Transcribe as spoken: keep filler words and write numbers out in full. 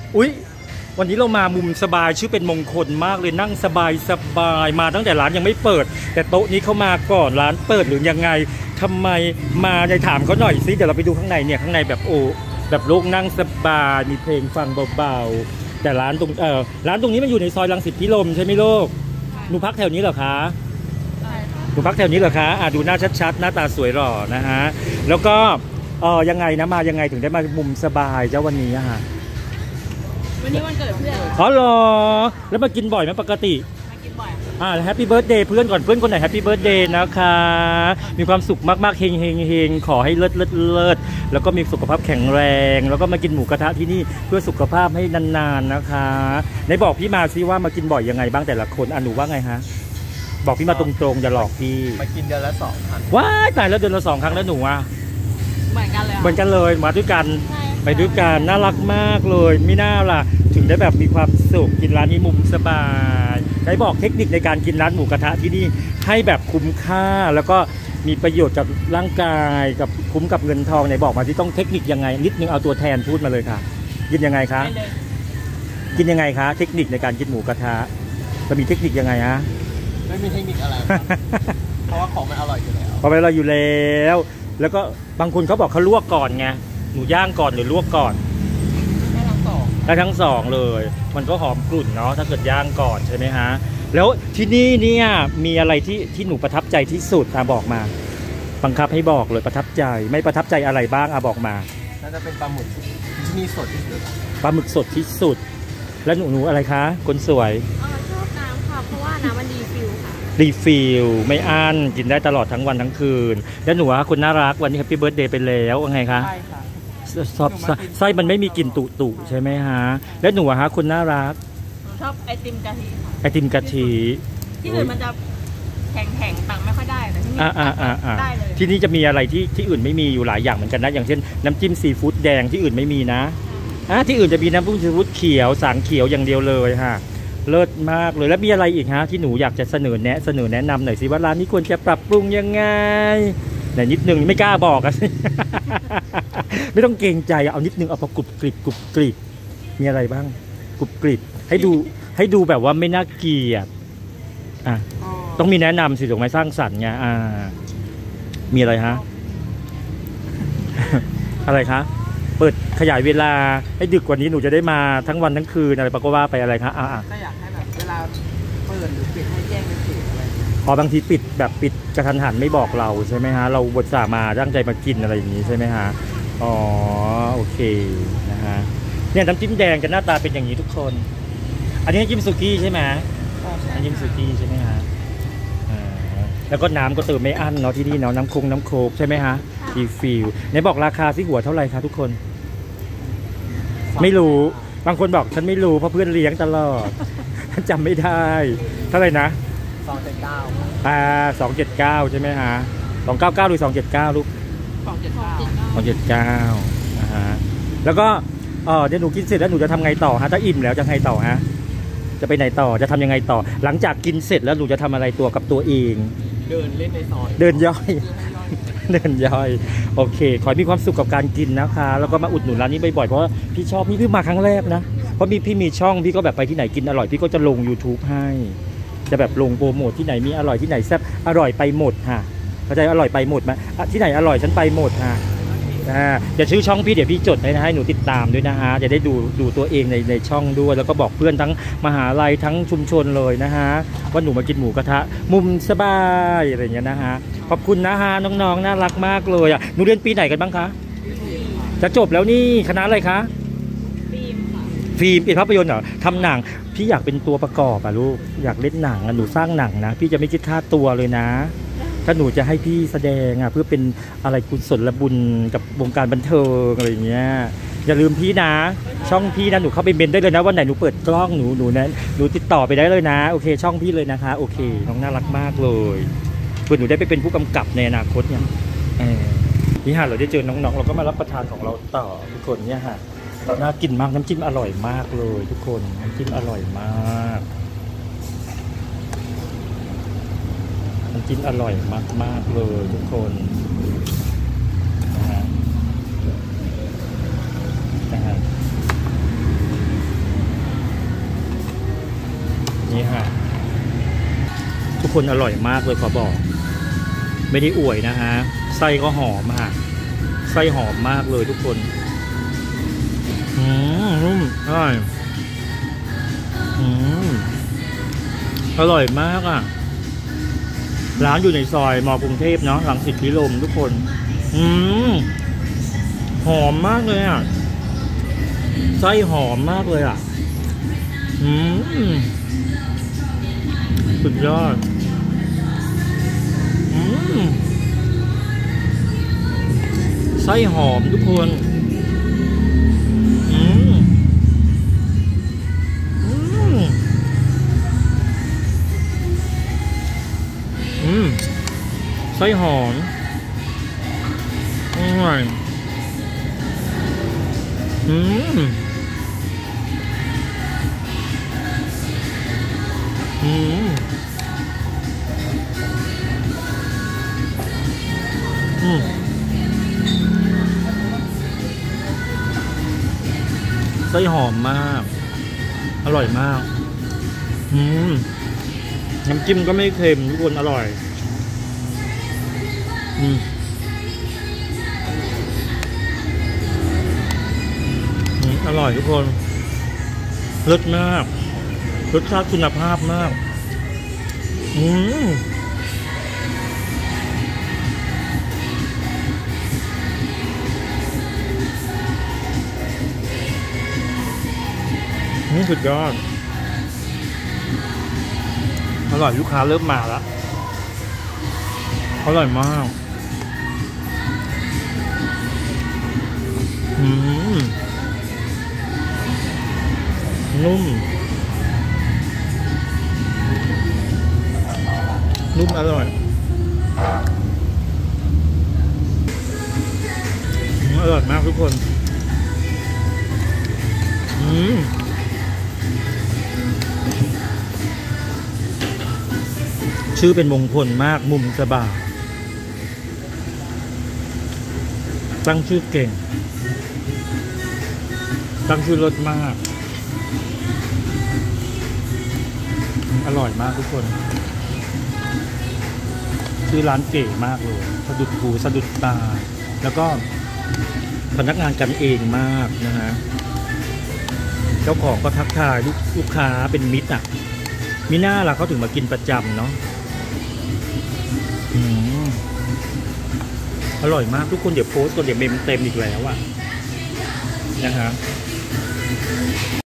อุ๊ยวันนี้เรามามุมสบายชื่อเป็นมงคลมากเลยนั่งสบายสบายมาตั้งแต่ร้านยังไม่เปิดแต่โต๊ะนี้เขามาก่อนร้านเปิดหรือยังไงทำไมมาในถามเขาหน่อยสิเดี๋ยวเราไปดูข้างในเนี่ยข้างในแบบโอ้แบบโล่งนั่งสบายมีเพลงฟังเบาๆแต่ร้านตรงเออร้านตรงนี้มันอยู่ในซอยรังสิตพิรมใช่ไหมลูกหนูพักแถวนี้เหรอคะหนูพักแถวนี้เหรอคะอ่ะดูหน้าชัดๆหน้าตาสวยหล่อนะฮะแล้วก็เออยังไงนะมายังไงถึงได้มามุมสบายเจ้าวันนี้อะฮะวันนี้วันเกิดเพื่อนอ๋อเหรอแล้วมากินบ่อยไหมปกติมากินบ่อยอ่าแฮปปี้เบิร์ธเดย์เพื่อนก่อนเพื่อนคนไหนแฮปปี้เบิร์ธเดย์นะคะมีความสุขมากๆเฮงเฮงเฮงขอให้เลิศเลิศเลิศแล้วก็มีสุขภาพแข็งแรงแล้วก็มากินหมูกระทะที่นี่เพื่อสุขภาพให้นานๆนะคะไหนบอกพี่มาซิว่ามากินบ่อยยังไงบ้างแต่ละคนอ่ะหนูว่าไงฮะบอกพี่มาตรงๆอย่าหลอกพี่มากินเดือนละสองครั้งว้ายตายแล้วเดือนละสองครั้งแล้วหนูอ่ะเหมือนกันเลยเหมือนกันเลยมาด้วยกันไปด้วยกันน่ารักมากเลยไม่น่าล่ะถึงได้แบบมีความสุขกินร้านนี้มุมสบายได้บอกเทคนิคในการกินร้านหมูกระทะที่นี่ให้แบบคุ้มค่าแล้วก็มีประโยชน์กับร่างกายกับคุ้มกับเงินทองไหนบอกมาที่ต้องเทคนิคยังไงนิดนึงเอาตัวแทนพูดมาเลยค่ะกินยังไงคะกินยังไงคะเทคนิคในการกินหมูกระทะจะมีเทคนิคยังไงฮะไม่มีเทคนิคอะไรเพราะว่าของมันอร่อยอยู่แล้วเพราะมันอร่อยอยู่แล้วแล้วก็บางคนเขาบอกเขาลวกก่อนไงหนูย่างก่อนหรือลวกก่อนได้ทั้งสองได้ทั้งสองเลยมันก็หอมกลุ่นเนาะถ้าเกิดย่างก่อนใช่ไหมฮะแล้วที่นี่เนี่ยมีอะไรที่ที่หนูประทับใจที่สุดอ่ะบอกมาบังคับให้บอกเลยประทับใจไม่ประทับใจอะไรบ้างอ่ะบอกมาน่าจะเป็นปลาหมึกที่นี่สดที่สุดปลาหมึกสดที่สุดแล้วหนูหนูอะไรคะคนสวยชอบน้ำค่ะเพราะว่าน้ำมันดีฟิลค่ะรีฟิลไม่อั้นกินได้ตลอดทั้งวันทั้งคืนแล้วหนูว่าคุณน่ารักวันนี้แฮปปี้เบิร์ธเดย์ไปแล้วไงคะใช่ค่ะชอบไส้มันไม่มีกลิ่นตุตุใช่ไหมฮะแล้วหนูฮะคุณน่ารักชอบไอติมกะทิไอติมกะทิที่อื่นมันจะแข็งแข็งตังไม่ค่อยได้แต่ที่นี่ได้เลยที่นี่จะมีอะไรที่ที่อื่นไม่มีอยู่หลายอย่างเหมือนกันนะอย่างเช่นน้ำจิ้มซีฟู้ดแดงที่อื่นไม่มีนะอ่ะที่อื่นจะมีน้ำจิ้มซีฟู้ดเขียวสางเขียวอย่างเดียวเลยฮะเลิศมากเลยแล้วมีอะไรอีกฮะที่หนูอยากจะเสนอแนะเสนอแนะนำหน่อยสิว่าร้านนี้ควรจะปรับปรุงยังไงไหนนิดนึงไม่กล้าบอกอะสิไม่ต้องเกรงใจเอานิดนึงเอาพอกรุบกริบกรุบกริบมีอะไรบ้างกรุบกริบให้ดูให้ดูแบบว่าไม่น่าเกลียดอ่ะต้องมีแนะนำสิถูกไหมสร้างสรรค์ไงอ่ามีอะไรฮะอะไรคะเปิดขยายเวลาให้ดึกกว่านี้หนูจะได้มาทั้งวันทั้งคืนอะไรปะก็ว่าไปอะไรคะอ่าก็อยากให้แบบเวลาเปิดหรือปิดให้แจ้งเป็นสื่ออะไรพอบางทีปิดแบบปิดกระทันหันไม่บอกเราใช่ไหมฮะเราบทสามาตั้งใจมากินอะไรอย่างนี้ใช่ไหมฮะอ๋อโอเคนะฮะเนี่ยน้ำจิ้มแดงจะหน้าตาเป็นอย่างนี้ทุกคนอันนี้น้ำจิ้มสุกี้ใช่ไหมน้ำจิ้มสุกี้ใช่ไหมฮะแล้วก็น้ำก็เติมไม่อั้นเนาะที่นี่เนาะน้ำคงน้ำโคกใช่ไหมฮะรีฟิลไหนบอกราคาสิหัวเท่าไหร่คะทุกคนไม่รู้บางคนบอกฉันไม่รู้เพราะเพื่อนเลี้ยงตลอดจำไม่ได้เท่าไหร่นะสองเจ็ดเก้าอ่าสองเจ็ดเก้าใช่ไหมฮะสองเก้าเก้าหรือสองเจ็ดเก้าลูกสองเจ็ดเก้าสองเจ็ดเก้านะฮะแล้วก็อ๋อเดี๋ยวหนูกินเสร็จแล้วหนูจะทำไงต่อฮะถ้าอิ่มแล้วจะไงต่อฮะจะไปไหนต่อจะทำยังไงต่อหลังจากกินเสร็จแล้วหนูจะทำอะไรตัวกับตัวเองเดินเล่นในซอยเดินย่อยเดินย่อยโอเคขอให้มีความสุขกับการกินนะคะแล้วก็มาอุดหนุนร้านนี้บ่อยๆเพราะว่าพี่ชอบพี่เพิ่งมาครั้งแรกนะเพราะมีพี่มีช่องพี่ก็แบบไปที่ไหนกินอร่อยพี่ก็จะลง ยูทูบ ให้จะแบบลงโปรโมทที่ไหนมีอร่อยที่ไหนแซ่บอร่อยไปหมดค่ะเข้าใจอร่อยไปหมดไหมที่ไหนอร่อยฉันไปหมดค่ะเดี๋ยวชื่อช่องพี่เดี๋ยวพี่จดให้นะให้หนูติดตามด้วยนะฮะจะได้ดูดูตัวเองในในช่องด้วยแล้วก็บอกเพื่อนทั้งมหาลัยทั้งชุมชนเลยนะฮะว่าหนูมากินหมูกระทะมุมสบายอะไรอย่างเงี้ยนะฮะขอบคุณนะฮะน้องๆน่ารักมากเลยอ่ะหนูเรียนปีไหนกันบ้างคะจะจบแล้วนี่คณะอะไรคะฟิล์มค่ะฟิล์มเป็นภาพยนตร์เหรอทำหนังพี่อยากเป็นตัวประกอบอ่ะลูกอยากเล่นหนังอ่ะหนูสร้างหนังนะพี่จะไม่คิดค่าตัวเลยนะถ้าหนูจะให้พี่แสดงอ่ะเพื่อเป็นอะไรกุศลบุญกับวงการบันเทิงอะไรอย่างเงี้ยอย่าลืมพี่นะช่องพี่นะหนูเข้าไปเมนได้เลยนะวันไหนหนูเปิดกล้องหนูหนูนะหนูติดต่อไปได้เลยนะโอเคช่องพี่เลยนะคะโอเคน้องน่ารักมากเลยเพื่อหนูได้ไปเป็นผู้กำกับในอนาคตเนี่ยนี่ฮะเราได้เจอน้องๆเราก็มารับประทานของเราต่อทุกคนเนี่ยฮะน่ากินมากน้ำจิ้มอร่อยมากเลยทุกคนน้ำจิ้มอร่อยมากน้ำจิ้มอร่อยมากๆเลยทุกคนนะฮะนะฮะฮะทุกคนอร่อยมากเลยขอบอกไม่ได้อวยนะฮะไส้ก็หอมฮะไส้หอมมากเลยทุกคนอืมนุ่มอร่อยอืมอร่อยมากอ่ะร้านอยู่ในซอยมอกรุงเทพเนาะหลังสิทธิลมทุกคนอืมหอมมากเลยอ่ะไส้หอมมากเลยอ่ะอืมสุดยอดอืมไส้หอมทุกคนอืมอืมอืมไส้หอมอร่อยอืมอืมอืมไส้หอมมากอร่อยมากอืมน้ำจิ้มก็ไม่เค็มทุกคนอร่อยอืมอร่อยทุกคนรสมากรสชาติคุณภาพมากอืมนี่สุดยอดอร่อยลูกค้าเริ่มมาแล้วอร่อยมากอืมนุ่มนุ่มอร่อยอร่อยมากทุกคนอืมชื่อเป็นมงคลมากมุมสบาตั้งชื่อเก่งตั้งชื่อรสมากอร่อยมากทุกคนชื่อร้านเก๋มากเลยสะดุดหูสะดุดตาแล้วก็พนักงานกันเองมากนะฮะเจ้าของก็ทักทายลูกลูกค้าเป็นมิตรอ่ะมิน่าล่ะเขาถึงมากินประจำเนาะอืมอร่อยมากทุกคนเดี๋ยวโพสต์ก่อนเดี๋ยวเมมเต็มอีกแล้วอ่ะนะฮะ